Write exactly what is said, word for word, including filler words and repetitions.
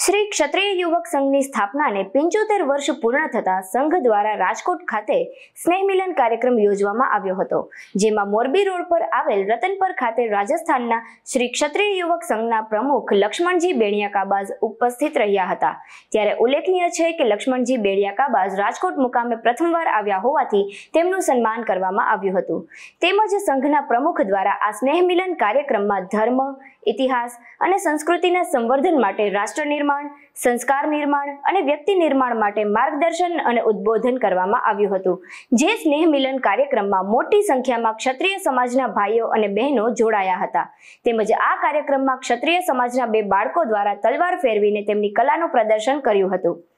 શ્રી ક્ષત્રિય યુવક સંઘની સ્થાપનાને પંચોતેર વર્ષ પૂર્ણ થતા સંઘ દ્વારા રાજકોટ ખાતે સ્નેહ મિલન કાર્યક્રમ યોજવામાં આવ્યો હતો, જેમાં મોરબી રોડ પર આવેલ રતનપર ખાતે રાજસ્થાનના શ્રી ક્ષત્રિય યુવક સંઘના પ્રમુખ લક્ષ્મણજી બેડિયાકાબાઝ ઉપસ્થિત રહ્યા હતા। ત્યારે ઉલ્લેખનીય છે કે લક્ષ્મણજી બેડિયાકાબાઝ રાજકોટ મુકામે પ્રથમવાર આવ્યા હોવાથી તેમનું સન્માન કરવામાં આવ્યું હતું। તેમજ સંઘના પ્રમુખ દ્વારા આ સ્નેહ મિલન કાર્યક્રમમાં ધર્મ, ઇતિહાસ અને સંસ્કૃતિના સંવર્ધન માટે રાષ્ટ્ર નિર્માણ, સંસ્કાર નિર્માણ અને વ્યક્તિ નિર્માણ માટે માર્ગદર્શન અને ઉદ્બોધન કરવામાં આવ્યું હતું। જે સ્નેહ મિલન કાર્યક્રમમાં મોટી સંખ્યામાં ક્ષત્રિય સમાજના ભાઈઓ અને બહેનો જોડાયા હતા। તેમજ આ કાર્યક્રમમાં ક્ષત્રિય સમાજના બે બાળકો દ્વારા તલવાર ફેરવીને તેમની કલાનું પ્રદર્શન કર્યું હતું।